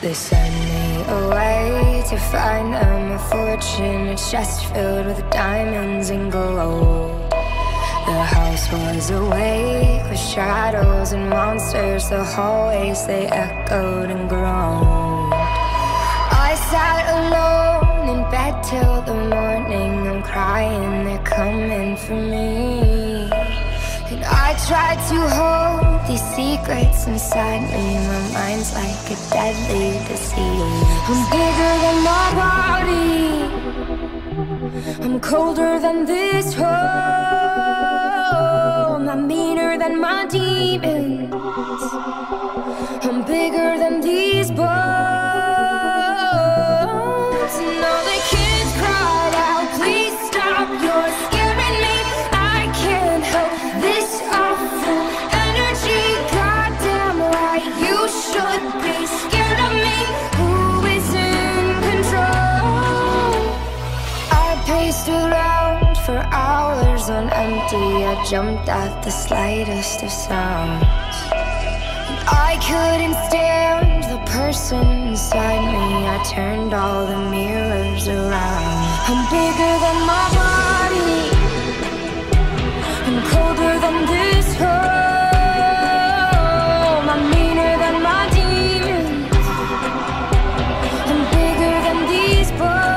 They send me away to find them a fortune, a chest filled with diamonds and gold. The house was awake with shadows and monsters. The hallways, they echoed and groaned. I sat alone in bed till the morning. I'm crying, they're coming for me. And I tried to hold these secrets inside me. My mind's like a deadly disease. I'm bigger than my body, I'm colder than this home. I'm meaner than my demons, I'm bigger than these bones. And all the kids cried out, please stop, you're scaring me. I can't help this awful energy. Goddamn right, you should be scared of me. Who is in control? I paced around for hours on empty. I jumped at the slightest of sounds. I couldn't stand the person inside me. I turned all the mirrors around. I'm bigger than my body, I'm colder than this home. I'm meaner than my demons, I'm bigger than these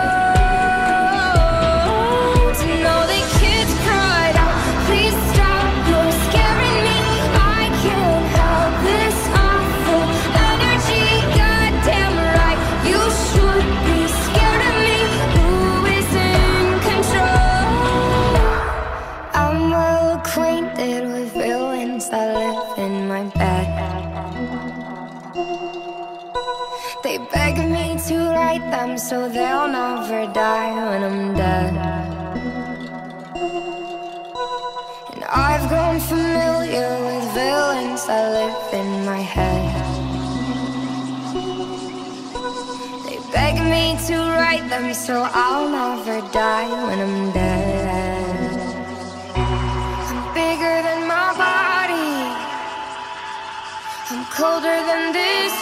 bones. And all the kids cried out, please stop, you're scaring me. I can't help this awful energy. Goddamn right, you should be scared of me. Who is in control? I'm well acquainted with villains that live in my bed. They beg me to write them so they'll never die when I'm dead. And I've grown familiar with villains that live in my head. They beg me to write them so I'll never die when I'm dead. I'm bigger than my body, I'm colder than this